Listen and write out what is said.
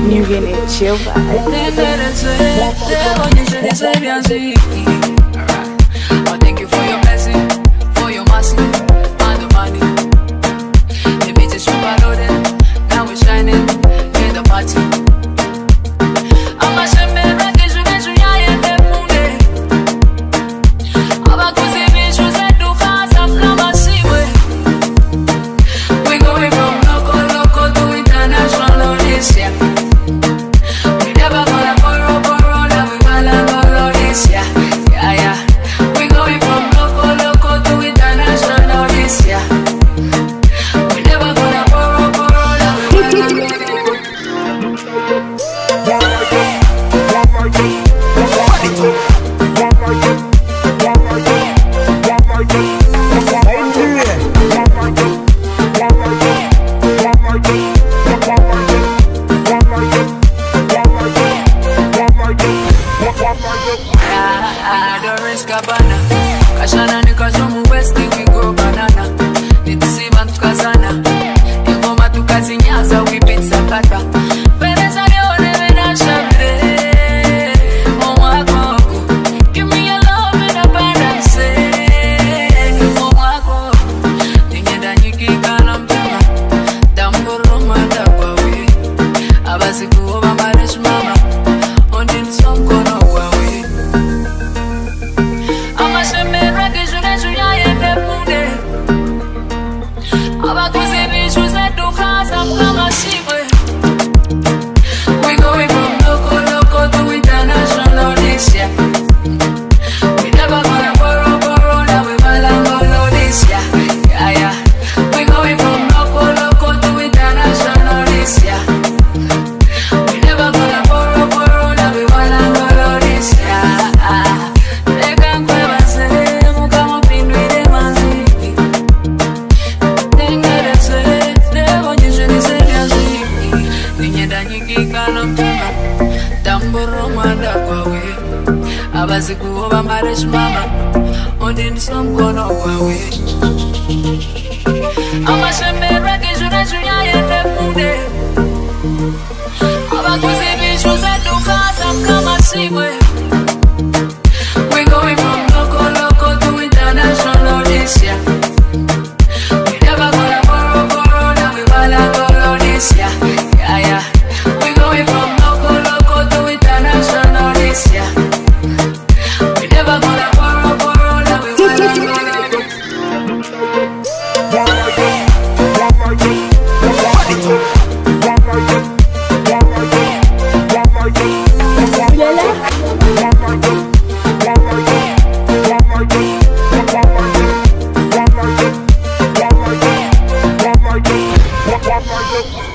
New Guinea chill vibe. Oh, thank you for your blessing, for your mercy, and the money. The bitches overloaded, now we're shining in the party. I'm a shame, ranking, we going from local to international this year. We never gonna borrow, now we wanna this year. Yeah. We going from local to international this year. We never gonna borrow, now we wanna Kashana nikazomu westi we go banana. Nitisiba tukazana ingoma tukazinyaza we beat sakata. Pereza lione vena shabre Mwako give me your love in abundance. Mwako Tinyenda nyikika na mtema Tamburo manda kwa we Abasi kuoba maresh mama Ondini sonkono kwa we we going from local to international this year. We never gonna borrow, now we wanna this year. Yeah. We going from local to international this year. We never gonna borrow, now we wanna this year. Tamburo manda kwa we Abasi kuoba maresh mama Ondini sonkono kwa we Ama sheme rake junya yende funde Aba kuzivishu zetu kasa kama siwe. We going from local to international this year. We never gonna borrow, now we wanna this year. Yeah. We going from local to international this year. We never gonna borrow, now we wanna One more